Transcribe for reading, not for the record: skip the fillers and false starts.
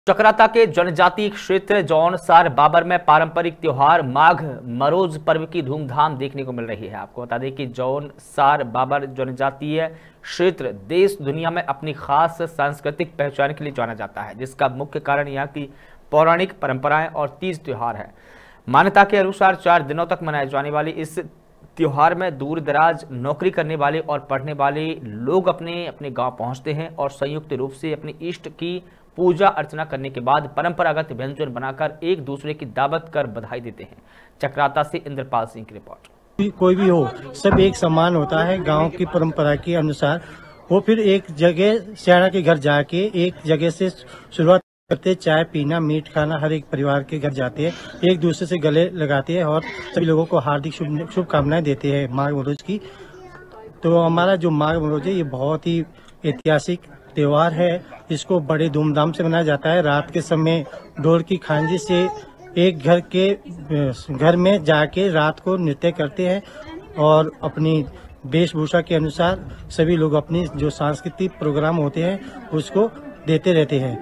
चकराता के जनजातीय क्षेत्र जौनसार बाबर में पारंपरिक त्योहार माघ मरोज पर्व की धूमधाम देखने को मिल रही है। आपको बता दें कि जौनसार बाबर जनजातीय क्षेत्र देश दुनिया में अपनी खास सांस्कृतिक पहचान के लिए जाना जाता है, जिसका मुख्य कारण यहाँ की पौराणिक परंपराएं और तीज त्योहार है। मान्यता के अनुसार 4 दिनों तक मनाए जाने वाली इस त्योहार में दूर दराज नौकरी करने वाले और पढ़ने वाले लोग अपने अपने गांव पहुंचते हैं और संयुक्त रूप से अपने इष्ट की पूजा अर्चना करने के बाद परंपरागत व्यंजन बनाकर एक दूसरे की दावत कर बधाई देते हैं। चकराता से इंद्रपाल सिंह की रिपोर्ट। कोई भी हो, सब एक समान होता है गांव की परंपरा के अनुसार। वो फिर एक जगह सियाना के घर जाके एक जगह से शुरुआत करते, चाय पीना, मीट खाना, हर एक परिवार के घर जाते हैं, एक दूसरे से गले लगाते हैं और सभी लोगों को हार्दिक शुभकामनाएं देते हैं माघ मरोज की। तो हमारा जो माघ मरोज है ये बहुत ही ऐतिहासिक त्योहार है। इसको बड़े धूमधाम से मनाया जाता है। रात के समय ढोल की खांजी से एक घर में जाके रात को नृत्य करते हैं और अपनी वेशभूषा के अनुसार सभी लोग अपनी जो सांस्कृतिक प्रोग्राम होते हैं उसको देते रहते हैं।